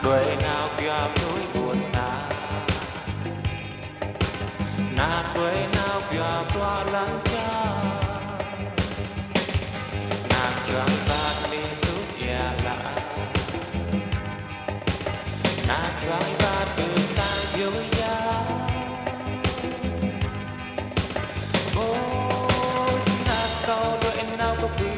đuôi nào kia núi buồn xa nạt đuôi nào kia qua lắng cha nạt choáng vát đi suốt ya lạ nạt choáng vát từ sang yêu ya ôi nạt câu đuôi nào có vui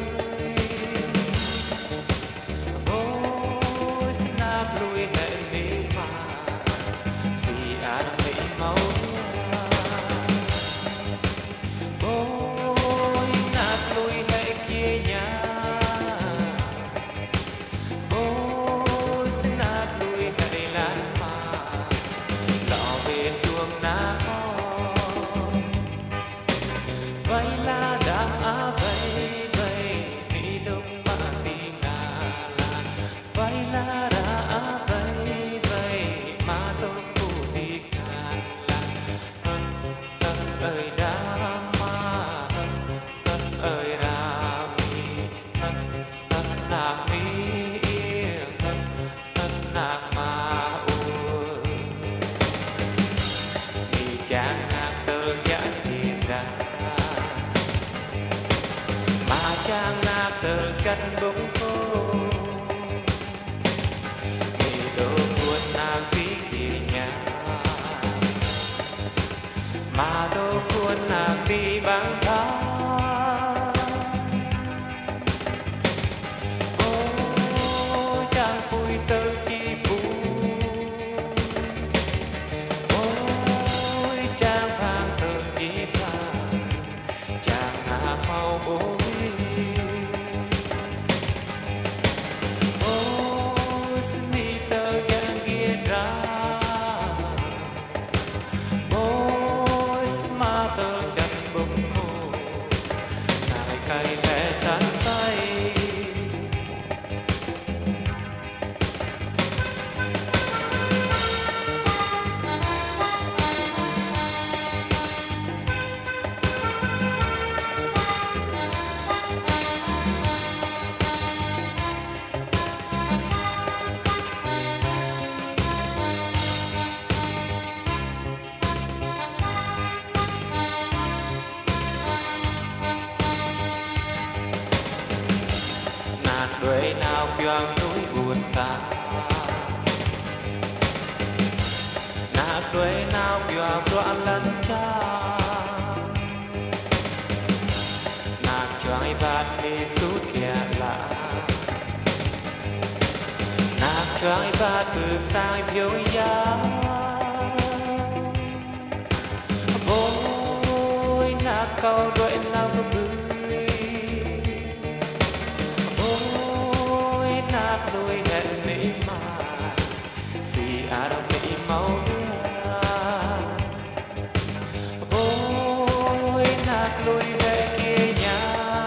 chân bóng khô vì đồ buồn nàng phí kỷ nhà mà đồ buồn nàng đi băng thá ôi chàng vui tơ chi phù ôi chàng hàng thơ chi vàng chàng hạ mau bố đuôi nào quăng núi buồn xa nạt đuôi nào quăng đoạn lăn cha nạt choáng vát đi suốt kia lạ nạt choáng vát bước sang phiêu ya ôi nạt câu đuôi nào có bự đôi hẹn mỹ mà si đâu mỹ máu ôi nạt đôi về kia nhà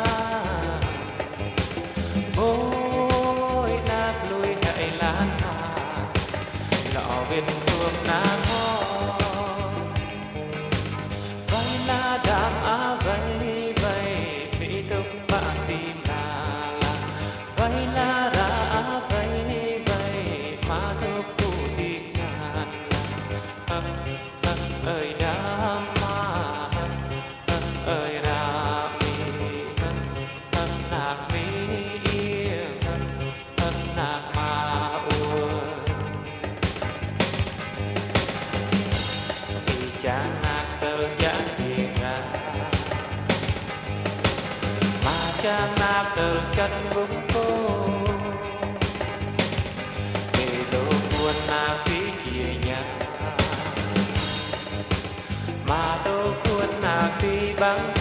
ôi nạt đôi hãy lan mà lọ bên thuốc nát vay la đàm á vay vay mỹ đông bạn tìm là vay la ơi đã mà ơi ra mi nạc mi nạc mà vì chàng nạc tơ giãn thiền ra mà chàng nạc tơ chân bóng khô vì đồ buồn nạc phí kia nhà mà đâu cuốn nàng đi băng